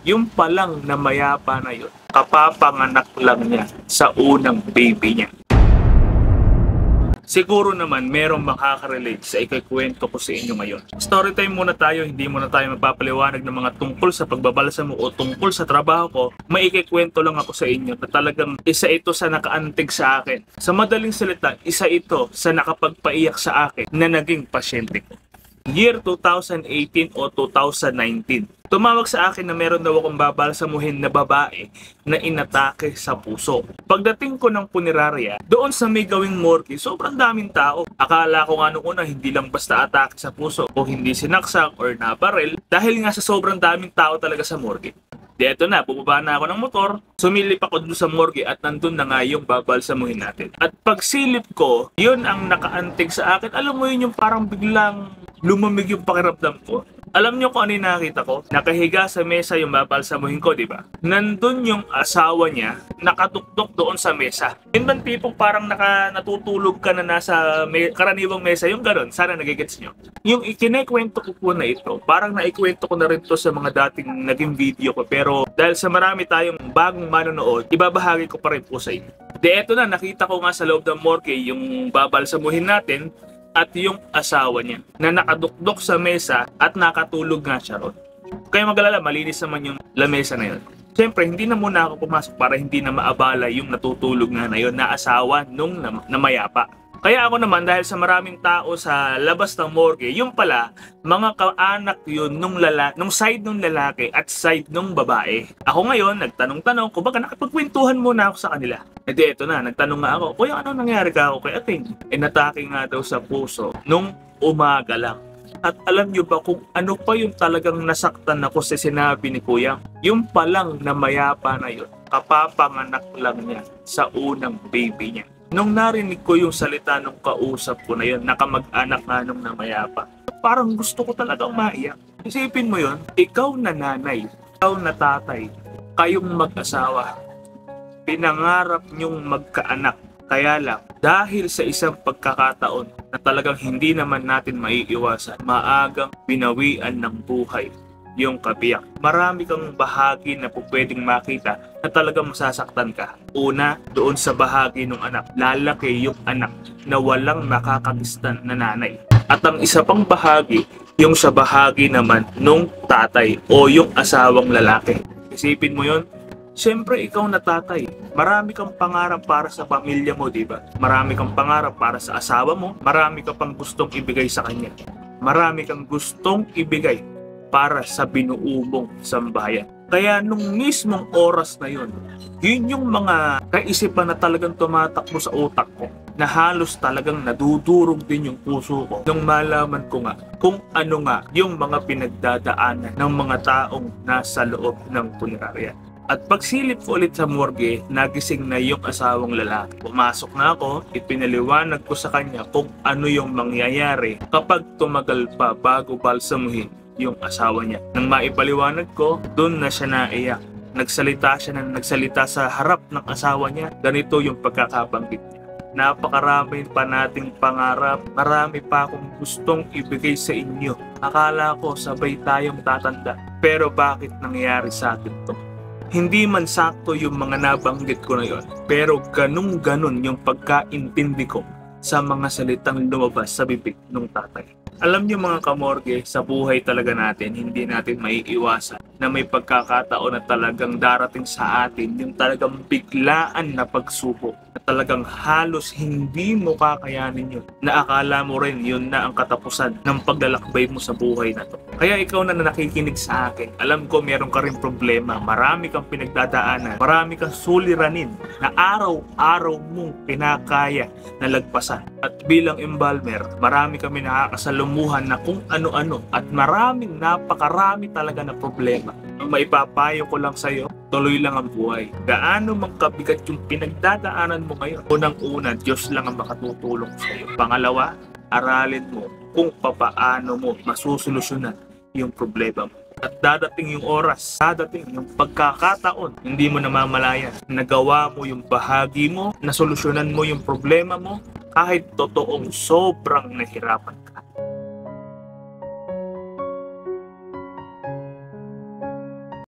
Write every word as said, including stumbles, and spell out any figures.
Yung palang na mayapa na yun, kapapanganak lang niya sa unang baby niya. Siguro naman merong makaka-relate sa ikikwento ko sa inyo ngayon. Storytime muna tayo, hindi muna tayo magpapaliwanag ng mga tungkol sa pagbabalsa mo o tungkol sa trabaho ko. May ikikwento lang ako sa inyo na talagang isa ito sa nakaantig sa akin. Sa madaling salita, isa ito sa nakapagpaiyak sa akin na naging pasyente ko. Year two thousand eighteen o two thousand nineteen. Tumawag sa akin na meron daw akong babalsamuhin na babae na inatake sa puso. Pagdating ko ng punerarya, doon sa may gawing morgue, sobrang daming tao. Akala ko nga nung una hindi lang basta atake sa puso o hindi sinaksak or nabaril dahil nga sa sobrang daming tao talaga sa morgue. Di eto na, bumaba na ako ng motor, sumilip ako doon sa morgue at nandun na nga yung babalsamuhin natin. At pagsilip ko, yun ang nakaantig sa akin. Alam mo yun yung parang biglang lumamig yung pakiramdam ko. Alam nyo kung ano yung nakita ko? Nakahiga sa mesa yung babalsamuhin ko, di ba? Nandun yung asawa niya, nakatuktok doon sa mesa. Yun bang tipong parang naka, natutulog ka na nasa me, karaniwang mesa, yung gano'n. Sana nagigets nyo. Yung ikinekwento ko po na ito, parang naikwento ko na rin to sa mga dating naging video ko. Pero dahil sa marami tayong bagong manonood, ibabahagi ko pa rin po sa inyo. De eto na, nakita ko nga sa loob ng morgue yung babalsamuhin natin at yung asawa niya na nakadukdok sa mesa at nakatulog nga siya ron. Kaya mag-alala, malinis naman yung lamesa na yun. Siyempre, hindi na muna ako pumasok para hindi na maabala yung natutulog nga na yun na asawa nung nam- namayapa. Kaya ako naman, dahil sa maraming tao sa labas ng morgue, yung pala, mga kaanak yun nung, lala- nung side nung lalaki at side nung babae. Ako ngayon, nagtanong-tanong, kumbaga nakapagkwentuhan muna ako sa kanila. E di eto na, nagtanong nga ako, kuya ano nangyari ka ako kay Ating? E natake nga daw sa puso nung umaga lang. At alam nyo ba kung ano pa yung talagang nasaktan ako sa sinabi ni kuya? Yung palang na mayapa na yun, kapapanganak lang niya sa unang baby niya. Nung narinig ko yung salita nung kausap ko na yun, nakamag-anak nga nung namayapa, parang gusto ko talagang maiyak. Isipin mo yun, ikaw na nanay, ikaw na tatay, kayong mag-asawa, pinangarap nyong magkaanak. Kaya lang, dahil sa isang pagkakataon na talagang hindi naman natin maiiwasan, maagang binawian ng buhay yung kabiyak. Marami kang bahagi na po pwedeng makita na talagang masasaktan ka. Una, doon sa bahagi ng anak. Lalaki yung anak na walang nakakagistan na nanay. At ang isa pang bahagi, yung sa bahagi naman nung tatay o yung asawang lalaki. Isipin mo yun, siyempre ikaw na tatay. Marami kang pangarap para sa pamilya mo, di ba? Marami kang pangarap para sa asawa mo. Marami ka pang gustong ibigay sa kanya. Marami kang gustong ibigay para sa binuubong sambahayan. Kaya nung mismong oras na yun, yun yung mga kaisipan na talagang tumatakbo sa utak ko, na halos talagang nadudurog din yung puso ko nung malaman ko nga kung ano nga yung mga pinagdadaanan ng mga taong nasa loob ng punerarya. At pagsilip ko ulit sa morgue, nagising na yung asawang lalaki. Pumasok na ako, ipinaliwanag ko sa kanya kung ano yung mangyayari kapag tumagal pa bago balsamuhin yung asawa niya. Nang maipaliwanag ko, doon na siya naiyak. Nagsalita siya na nagsalita sa harap ng asawa niya. Ganito yung pagkakabanggit niya. Napakarami pa nating pangarap. Marami pa akong gustong ibigay sa inyo. Akala ko sabay tayong tatanda. Pero bakit nangyari sa atin to? Hindi man sakto yung mga nabanggit ko na yon, pero ganun-ganun yung pagkaintindi ko sa mga salitang lumabas sa bibig ng tatay. Alam niyo mga kamorge, sa buhay talaga natin, hindi natin maiiwasan na may pagkakataon na talagang darating sa atin yung talagang biglaan na pagsubok na talagang halos hindi mo kakayanin yun, na akala mo rin yun na ang katapusan ng paglalakbay mo sa buhay na to. Kaya ikaw na nakikinig sa akin, alam ko meron ka rin problema, marami kang pinagdadaanan, marami kang suliranin na araw-araw mong pinakaya na lagpasan. At bilang embalmer, marami kami nakakasalumuhan na kung ano-ano at maraming napakarami talaga na problema. Ang maipapayo ko lang sa'yo, tuloy lang ang buhay. Gaano mang kabigat yung pinagdadaanan mo ngayon. Unang-una, Diyos lang ang makatutulong sa'yo. Pangalawa, aralin mo kung papaano mo masusolusyonan yung problema mo. At dadating yung oras, dadating yung pagkakataon, hindi mo namamalayan. Nagawa mo yung bahagi mo, nasolusyonan mo yung problema mo, kahit totoong sobrang nahirapan ka.